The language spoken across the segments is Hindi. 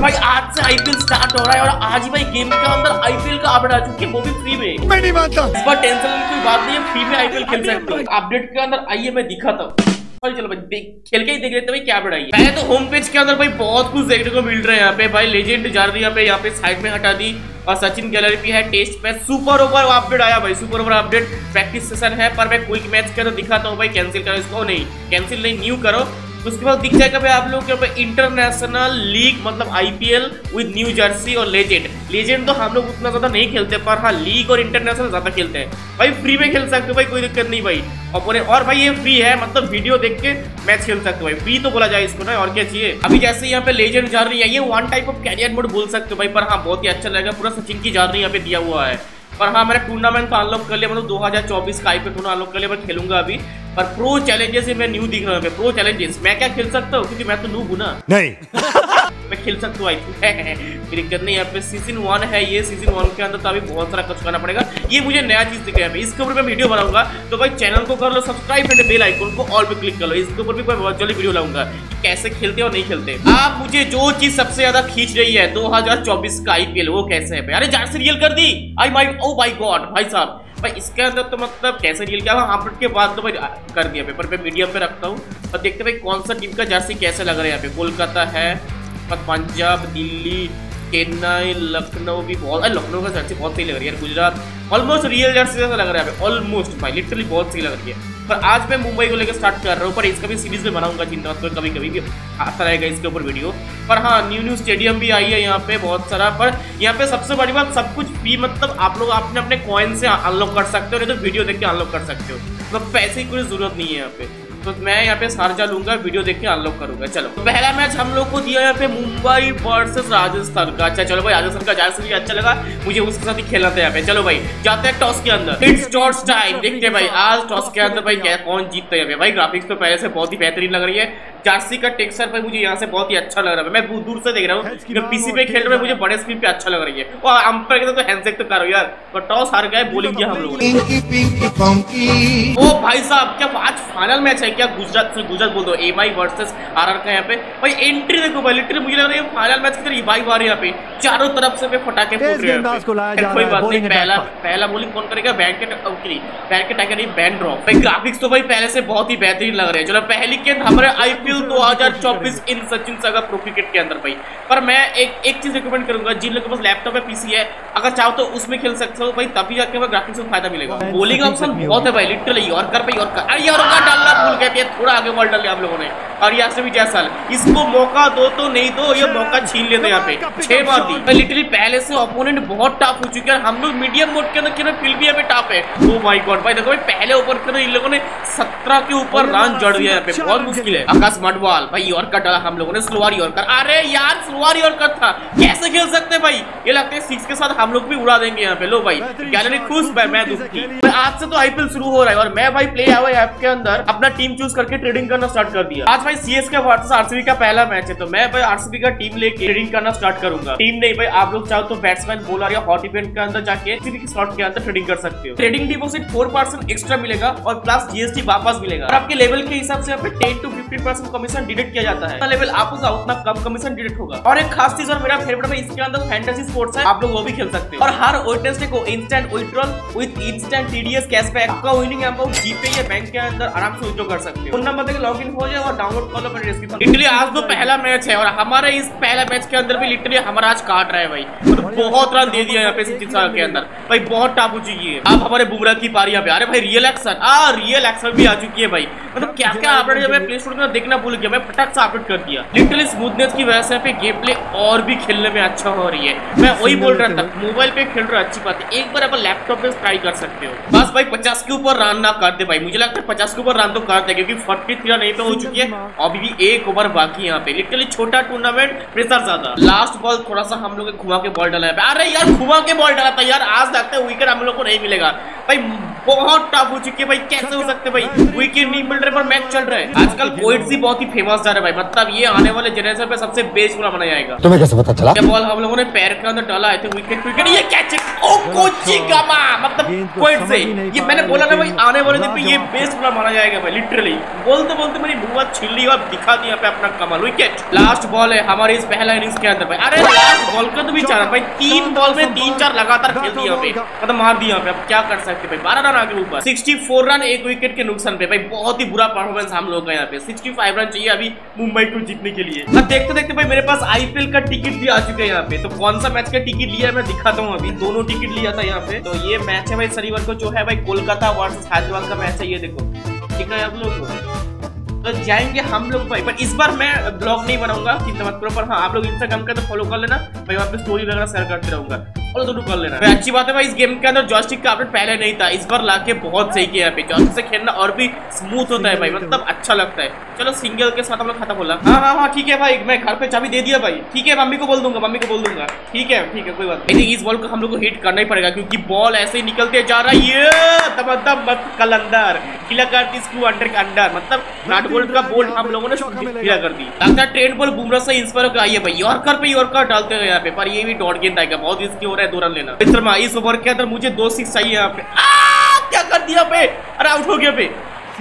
भाई आज से आईपीएल स्टार्ट हो रहा है और आज ही भाई गेम के अंदर आईपीएल का अपडेट आ चुकी है, वो भी फ्री में। मैं नहीं मानता। इस बार टेंशन लेने की बात नहीं है, फ्री में आईपीएल खेल सकते हो। अपडेट के अंदर आइए मैं दिखाता हूँ। चलो भाई खेल के ही देख लेते भाई क्या अपडेट आई है। पहले तो होम पेज के अंदर भाई बहुत कुछ देखने को मिल रहा है। यहाँ पे भाई लेजेंड जा रही है, यहाँ पे साइड में हटा दी और सचिन गैलरी भी है। Test match super over update आया भाई, super over update. Practice session है पर मैं क्विक मैच के तो दिखाता हूँ भाई। कैंसिल करो इसको, नहीं कैंसिल नहीं, न्यू करो। उसके बाद दिख जाएगा भाई आप लोग के ऊपर इंटरनेशनल लीग मतलब आईपीएल विद न्यू जर्सी और लेजेंड। लेजेंड तो हम लोग उतना ज्यादा नहीं खेलते पर हाँ लीग और इंटरनेशनल ज्यादा खेलते हैं भाई। फ्री में खेल सकते हो भाई, कोई दिक्कत नहीं भाई। और भाई ये फ्री है, मतलब वीडियो देख के मैच खेल सकते हो भाई। फ्री तो बोला जाए इसको ना, और क्या चाहिए। अभी जैसे यहाँ पे लेजेंड जा रही है, ये one type of career mode बोल सकते हो भाई, पर हाँ बहुत ही अच्छा लगेगा। पूरा सचिन की जा रही यहाँ पे दिया हुआ है। पर हाँ मैंने टूर्नामेंट तो अनलॉक कर लिया, मतलब 2024 का आईपीएल टूर्नामेंट अनलॉक कर लिया, पर खेलूंगा अभी। पर प्रो चैलेंजेस में न्यू दिख रहा है। प्रो चैलेंजेस मैं क्या खेल सकता हूँ, क्योंकि मैं तो नूब हूं ना। नहीं मैं खेल सकता हूँ दिक्कत नहीं। यहाँ पे सीजन 1 है, ये सीजन 1 के अंदर तो अभी बहुत सारा कुछ करना पड़ेगा। ये मुझे नया चीज दिखा है, इसके ऊपर मैं वीडियो बनाऊंगा। तो भाई चैनल को कर लो सब्सक्राइब एंड बेल आइकन को ऑल पे क्लिक कर लो। इसके ऊपर भी मैं बहुत जल्दी वीडियो लाऊंगा कि कैसे खेलते और नहीं खेलते। आप मुझे जो चीज सबसे ज्यादा खींच रही है 2024 का आईपीएल, वो कैसे है भाई? अरे जर्सी रियल कर दी। I my oh my God भाई साहब, भाई इसके अंदर तो मतलब कैसे रियल क्या अपडेट के बाद तो भाई कर दिया पेपर पे मीडियम पे रखता हूँ और देखते भाई कौन सा टीम का जर्सी कैसे लग रहा है। यहाँ पे कोलकाता है, पंजाब, दिल्ली, चेन्नई, लखनऊ भी बहुत, लखनऊ का जर्सी बहुत सही लग रही है। गुजरात ऑलमोस्ट रियल जर्सी जैसा लग रहा है ऑलमोस्ट भाई, लिटरली बहुत सही लग रही है। पर आज मैं मुंबई को लेकर स्टार्ट कर रहा हूँ, पर इसका भी सीरीज में बनाऊंगा, चिंता मत करो, कभी कभी भी आता रहेगा इसके ऊपर वीडियो। पर हाँ न्यू स्टेडियम भी आई है यहाँ पे बहुत सारा। पर यहाँ पे सबसे बड़ी बात सब कुछ फ्री, मतलब आप लोग अपने अपने कॉइन से अनलॉक कर सकते हो, नहीं तो वीडियो देख के अनलॉक कर सकते हो। मतलब पैसे की कोई जरूरत नहीं है यहाँ पे। तो मैं यहाँ पे शारजा लूंगा, वीडियो देख के अनलॉक करूंगा। चलो पहला मैच हम लोग को दिया यहाँ पे मुंबई वर्सेस राजस्थान का। अच्छा चलो भाई राजस्थान का जैसे भी अच्छा लगा, मुझे उसके साथ ही खेलना था यहाँ पे। चलो भाई जाते हैं टॉस के अंदर। It's toss time. देखते हैं भाई आज टॉस के अंदर भाई क्या कौन जीतता है। भाई ग्राफिक्स तो पहले से बहुत ही बेहतरीन लग रही है। जर्सी का टेक्सचर भाई मुझे यहाँ से बहुत ही अच्छा लग रहा है। मैं दूर से देख रहा हूँ, पीसी पे खेल रहा है, मुझे बड़े स्क्रीन पे अच्छा लग रही है। और अंपायर के साथ तो हैंडशेक तो करो यार। तो टॉस हार गए, बॉलिंग किया हम लोगों ने। ओ भाई साहब क्या आज फाइनल मैच है क्या? गुजरात बोल दो, एमआई वर्सेस आरआर का यहाँ पे भाई एंट्री देखो भाई, लिटरली मुझे लग रहा है फाइनल मैच की तरह रिवाइव आ रही है यहाँ पे। चारों तरफ से फटाके फूट रहे हैं। कोई बात नहीं, पहला बॉलिंग कौन करेगा? बैंक के टाइगर नहीं, बैंड ड्रॉप। भाई ग्राफिक्स तो भाई पहले से बहुत ही बेहतरीन लग रहे हैं। चलो पहली गेंद हमारे IPL 2024 in Sachin Sagar pro cricket के अंदर भाई। पर मैं एक चीज रिकमेंड करूंगा, जिन लोगों के पास लैपटॉप है, पीसी है, अगर चाहो तो उसमें खेल सकते हो भाई, तभी जाके ग्राफिक्स में फायदा मिलेगा। बॉलिंग ऑप्शन बहुत है भाई, लिटरली यॉर्कर पे यॉर्कर। अरे यॉर्कर डालना भूल गए, थोड़ा आगे बॉल डाल लिया आप लोगों ने। और यहाँ से भी जैसा इसको मौका दो तो नहीं दो, ये मौका छीन लेते यहाँ पे। 6 बार दी। लिटरली पहले से ओपोनेंट बहुत टफ हो चुके हैं। हम लोग मीडियम मोड के अंदर खेल फिर भी यहाँ पे टफ है। ओ माय गॉड भाई देखो भाई पहले ओवर के अंदर इन लोगों ने 17 के ऊपर रन जड़ दिया यहाँ पे, बहुत मुश्किल है। आकाश मडवाल भाई यॉर्कर डाला हम लोगों ने, स्लोअर यॉर्कर। अरे यार स्लोअर यॉर्कर था, कैसे खेल सकते भाई? ये लगता है 6 के साथ हम लोग भी उड़ा देंगे यहाँ पे। लो भाई गैलरी खुश, मैं दुखी। आज से तो आईपीएल शुरू हो रहा है और मैं भाई प्ले आवर ऐप के अंदर अपना टीम चूज करके ट्रेडिंग करना स्टार्ट कर दिया। आज भाई सीएसके वर्सेस आरसीबी का पहला मैच है, तो मैं भाई आरसीबी का टीम लेके ट्रेडिंग करना स्टार्ट करूंगा। टीम नहीं भाई, आप लोग चाहो तो बैट्समैन, बॉलर या हॉट इवेंट के अंदर जाके किसी भी स्लॉट के अंदर ट्रेडिंग कर सकते हो। ट्रेडिंग डिपॉजिट 4% एक्स्ट्रा मिलेगा और प्लस जीएसटी वापस मिलेगा। और आपके लेवल के हिसाब से 10 to 15% कमीशन डिडक्ट किया जाता है। लेवल आप होगा उतना कम कमीशन डिडक्ट होगा। और एक खास चीज और मेरा फेवरेट है, इसके अंदर फैंटेसी स्पोर्ट्स है, आप लोग वो भी खेल सकते हो। और हर वेडनेसडे को instant withdrawal with instant TDS cashback का विनिंग अमाउंट जीपे या बैंक के अंदर आराम से विथड्रॉ कर सकते हो। फोन नंबर देके लॉगिन हो जाए और डाउनलोड कर लो मेरे डिस्क्रिप्शन। लिटरली आज तो पहला मैच है और हमारे इस पहला मैच के अंदर भी लिटरली हमारा आज काट रहा है भाई। तो बहुत रन दे दिया यहाँ पे सचिन सागर के अंदर भाई, बहुत टफ हो चुकी है। अब हमारे बुमराह की पारी यहाँ पे। अरे भाई रियल एक्शन भी आ चुकी है भाई। मतलब क्या क्या अपडेट जब मैं प्ले स्टोर में देखना भूल गया, मैं फटाक से अपडेट कर दिया। लिटरली स्मूथनेस की वजह से यहाँ पे गेम प्ले और भी खेलने में अच्छा हो रही है। मैं वही बोल रहा था, मोबाइल पे खेल रहा अच्छी बात है, एक बार अपन लैपटॉप पे ट्राई कर सकते हो। बस भाई 50 के ऊपर रन ना कर दे भाई, मुझे लगता है 50 के ऊपर रन तो कर दे, क्योंकि 43 नहीं तो हो चुकी है, अभी भी एक ओवर बाकी यहाँ पे। लिटरली छोटा टूर्नामेंट, प्रेशर ज्यादा। लास्ट बॉल थोड़ा सा हम लोग घुमा के बॉल डाला है। अरे यार घुमा के बॉल डाला था यार, आज लगता है विकेट हम लोग को नहीं मिलेगा भाई। बहुत टफ हो चुकी है भाई। कैसे हो सकते भाई, विकेट नहीं मिल रहे पर मैच चल रहा है। आजकल कोइट्स ही बहुत ही फेमस जा रहा है भाई, मतलब ये आने वाले जनरेशन पे सबसे बेस्ट पूरा माना जाएगा। तुम्हें कैसे पता चला? बॉल हम लोगों ने पैर के अंदर डाला है, विकेट ये कैच है। ओ कोची गामा, मतलब कोइट से ये मैंने बोला ना भाई, आने वाले दिन पे ये बेस्ट पूरा माना जाएगा भाई। लिटरली बोलते बोलते मेरी मुंह छीन ली और दिखा दिया पे अपना कमाल। विकेट लास्ट बॉल है हमारे इस पहला इनिंग्स के अंदर भाई। अरे लास्ट बॉल का तो विचार भाई, 3 बॉल में 3-4 लगातार खेल दिया पे, मतलब मार दिया पे। अब क्या कर सकते भाई, 12 रन आगे ऊपर, 64 रन 1 विकेट के नुकसान पे भाई। बहुत ही बुरा परफॉर्मेंस हम लोग का यहाँ पे। 65 रन चाहिए अभी मुंबई को जीतने के लिए। अब देखते देखते भाई मेरे पास आईपीएल का टिकट भी आ चुका है यहाँ पे। तो कौन सा मैच का टिकट लिया है मैं दिखाता हूँ। अभी दोनों टिकट लिया था यहाँ पे। तो ये मैच है भाई शनिवार को जो है भाई, कोलकाता वर्सेस हैदराबाद का मैच है। ये देखो ठीक है आप लोग, तो जाएंगे हम लोग भाई। पर इस बार मैं ब्लॉग नहीं बनाऊंगा, चिंता मत करो। पर हाँ आप लोग इंस्टाग्राम का तो फॉलो कर लेना भाई, वहाँ पे स्टोरी वगैरह शेयर करते रहूंगा, फॉलो जरूर कर लेना भाई। अच्छी बात है भाई, इस गेम के अंदर जॉयस्टिक का अपडेट पहले नहीं था, इस बार लाके बहुत सही किया है। जॉयस्टिक से खेलना और भी स्मूथ होता है भाई, मतलब अच्छा लगता है। चलो सिंगल के साथ हम लोग खाता बोला। हाँ ठीक है भाई, मैं घर पे चाबी दे दिया भाई। ठीक है मम्मी को बोल दूंगा, ठीक है कोई बात नहीं। इस बॉल को हम लोग को हिट करना ही पड़ेगा, क्योंकि बॉल ऐसे ही निकलते जा रहा है। ये कल अंदर किला कर दी स्क्रू अंडर के अंडर, मतलब नॉट बोल्ट का बोल्ट हम लोगों ने गिरा कर दी। लगता है ट्रेंड बॉल बुमराह से इंस्पायर होकर आई है भाई। यॉर्कर पे यॉर्कर डालते हैं यहाँ पे, पर ये भी डॉट गेंद आएगा, बहुत रिस्की हो रहा है 2 रन लेना। मित्रमा इस ओवर के अंदर मुझे 2 6 चाहिए यहाँ पे। क्या कर दिया पे, अरे आउट हो गया पे।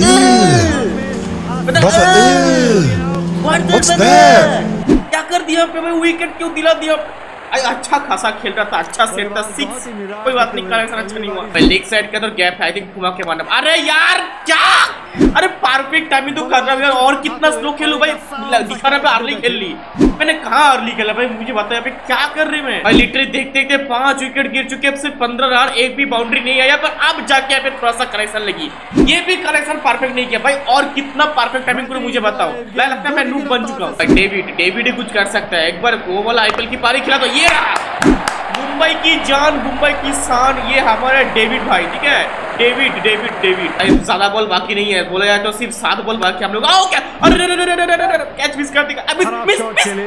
क्या कर दिया पे भाई, विकेट क्यों दिला दिया। अच्छा खासा खेल रहा था, अच्छा सेट था, 6 कोई बात नहीं, करेक्शन अच्छा नहीं हुआ। लेग साइड के अंदर गैप है, आई थिंक घुमा के मारना। अरे यार क्या, अरे परफेक्ट टाइमिंग तो कर रहा है और कितना स्लो खेलूं भाई। दिखा रहा है अर्ली खेल ली, मैंने कहा अर्ली खेला भाई, मुझे बताया भाई क्या कर रहे मैं भाई। लिटरली देखते देखते 5 विकेट गिर चुके, अब सिर्फ 15 रन, एक भी बाउंड्री नहीं आया। पर अब जाके यहाँ पे थोड़ा सा करेक्शन लगी, ये भी करेक्शन परफेक्ट नहीं किया भाई। और कितना परफेक्ट टाइमिंग करो मुझे बताओ, लगता है मैं नूब बन चुका हूँ। डेविड ही कुछ कर सकता है। एक बार वो वाला आईपीएल की पारी खेला तो ये रहा मुंबई की जान, मुंबई की शान, ये हमारा डेविड भाई। ठीक है डेविड ज्यादा बॉल बाकी नहीं है, बोला जाए तो सिर्फ 7 बॉल बाकी हम लोग। आओ क्या, अरे कैच मिस कर दिया, अभी मिस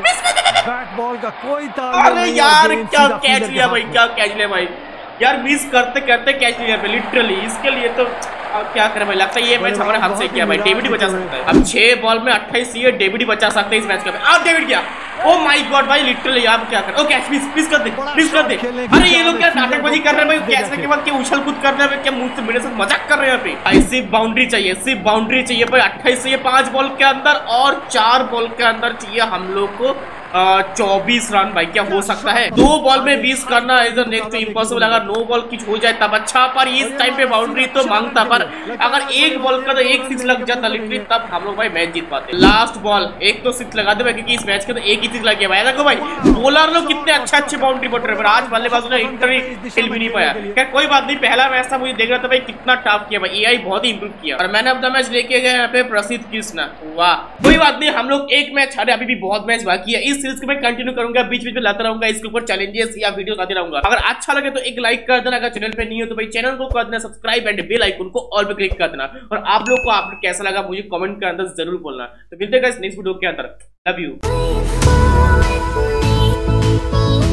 बैट बॉल का कोई ताल। अरे यार क्या कैच लिया भाई, क्या कैच लिया भाई यार, मिस करते करते कैच लिया भाई लिटरली। इसके लिए तो क्या करें भाई, लगता है ये मैच हमारे हाथ से किया भाई। डेविड ही बचा सकता है। अब 6 बॉल में 28 ये डेविड ही बचा सकते हैं इस मैच का। अब डेविड क्या, ओ माय गॉड भाई लिटरली आप क्या कर, ओ कैच मिस कर दे। अरे ये लोग क्या नाटकबाजी कर रहे हैं भाई, कैच के बाद क्या उछल कूद कर रहे हैं, क्या मुझसे मेरे साथ मजाक कर रहे हैं यहाँ पे। सिर्फ बाउंड्री चाहिए भाई। 28 चाहिए 5 बॉल के अंदर, और 4 बॉल के अंदर चाहिए हम लोग को 24 रन भाई। क्या हो सकता है, 2 बॉल में 20 करना इज नेक्स्ट टू इम्पॉसिबल। अगर 9 बॉल कुछ हो जाए तब अच्छा, पर इस टाइम पे बाउंड्री तो मांगता, पर अगर 1 बॉल का तो 1 6 लग जाता लिटरली, तब हम लोग भाई मैच जीत पाते। लास्ट बॉल एक तो 6 लगा दे भाई, क्योंकि इस मैच के तो 1 ही 6 लग गया भाई। देखो भाई बॉलर लोग कितने अच्छे बाउंड्री बट रहे, पर आज बल्लेबाजों ने इंटरवी खेल भी नहीं पाया। क्या कोई बात नहीं, पहला मैच था, मुझे देख रहा था भाई कितना टफ किया भाई, एआई बहुत ही इंप्रूव किया। और मैंने अब द मैच लेके गए यहाँ पे प्रसिद्ध कृष्णा। वाह कोई बात नहीं, हम लोग 1 मैच हारे, अभी भी बहुत मैच बाकी है। इस सीरीज को मैं कंटिन्यू करूंगा, बीच में लाता रहूंगा इसके ऊपर चैलेंजेस या वीडियो लाते रहूंगा। अगर अच्छा लगे तो एक लाइक कर देना, अगर चैनल पे नहीं हो तो भाई चैनल को कर देना सब्सक्राइब एंड बेल आइकन को ऑल पे क्लिक कर देना। और आप लोग को आप कैसा लगा मुझे कमेंट के अंदर जरूर बोलना। तो मिलते हैं नेक्स्ट वीडियो के अंदर, लव यू।